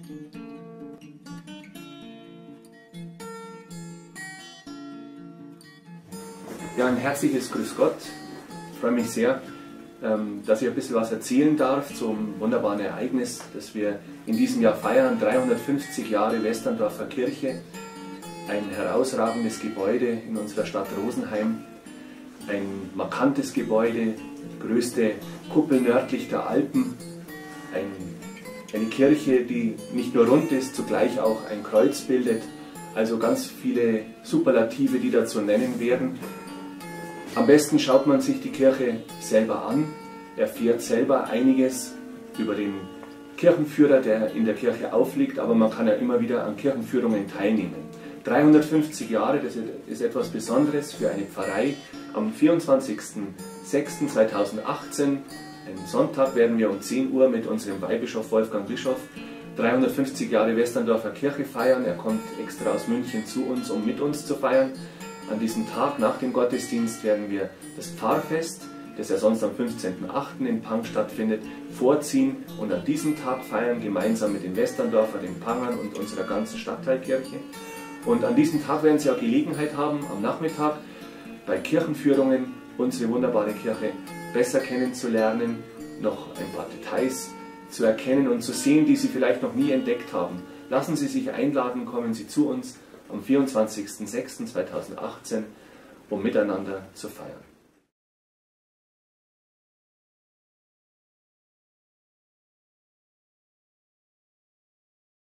Ja, ein herzliches Grüß Gott. Ich freue mich sehr, dass ich ein bisschen was erzählen darf zum wunderbaren Ereignis, das wir in diesem Jahr feiern. 350 Jahre Westerndorfer Kirche, ein herausragendes Gebäude in unserer Stadt Rosenheim, ein markantes Gebäude, die größte Kuppel nördlich der Alpen, eine Kirche, die nicht nur rund ist, zugleich auch ein Kreuz bildet, also ganz viele Superlative, die da zu nennen werden. Am besten schaut man sich die Kirche selber an, erfährt selber einiges über den Kirchenführer, der in der Kirche aufliegt, aber man kann ja immer wieder an Kirchenführungen teilnehmen. 350 Jahre, das ist etwas Besonderes für eine Pfarrei. Am 24.06.2018, einen Sonntag, werden wir um 10 Uhr mit unserem Weihbischof Wolfgang Bischof 350 Jahre Westerndorfer Kirche feiern. Er kommt extra aus München zu uns, um mit uns zu feiern. An diesem Tag nach dem Gottesdienst werden wir das Pfarrfest, das ja sonst am 15.08. in Pang stattfindet, vorziehen und an diesem Tag feiern, gemeinsam mit den Westerndorfer, den Pangern und unserer ganzen Stadtteilkirche. Und an diesem Tag werden Sie auch Gelegenheit haben, am Nachmittag bei Kirchenführungen unsere wunderbare Kirche besser kennenzulernen, noch ein paar Details zu erkennen und zu sehen, die Sie vielleicht noch nie entdeckt haben. Lassen Sie sich einladen, kommen Sie zu uns am 24.06.2018, um miteinander zu feiern.